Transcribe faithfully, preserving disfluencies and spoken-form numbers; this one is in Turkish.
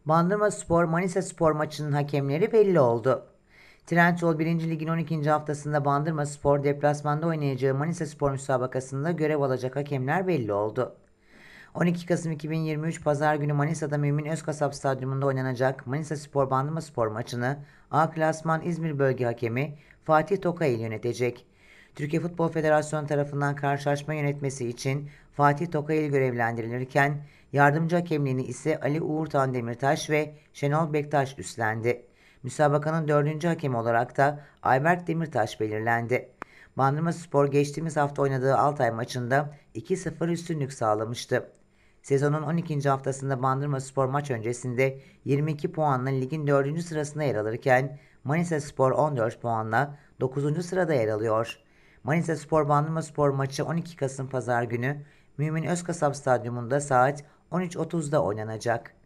Bandırmaspor Manisaspor maçının hakemleri belli oldu. Trendyol birinci Lig'in on ikinci haftasında Bandırmaspor deplasmanda oynayacağı Manisaspor müsabakasında görev alacak hakemler belli oldu. on iki Kasım iki bin yirmi üç Pazar günü Manisa'da Mümin Özkasap Stadyumunda oynanacak Manisaspor Bandırmaspor maçını A Klasman İzmir Bölge Hakemi Fatih Tokayıl yönetecek. Türkiye Futbol Federasyonu tarafından karşılaşma yönetmesi için Fatih Tokayıl görevlendirilirken yardımcı hakemliğini ise Ali Uğurtan Demirtaş ve Şenol Bektaş üstlendi. Müsabakanın dördüncü hakemi olarak da Ayberk Demirtaş belirlendi. Bandırmaspor geçtiğimiz hafta oynadığı Altay maçında iki sıfır üstünlük sağlamıştı. Sezonun on ikinci haftasında Bandırmaspor maç öncesinde yirmi iki puanla ligin dördüncü sırasında yer alırken Manisaspor on dört puanla dokuzuncu sırada yer alıyor. Manisaspor Bandırmaspor maçı on iki Kasım Pazar günü Mümin Özkasap Stadyumunda saat on üç otuzda oynanacak.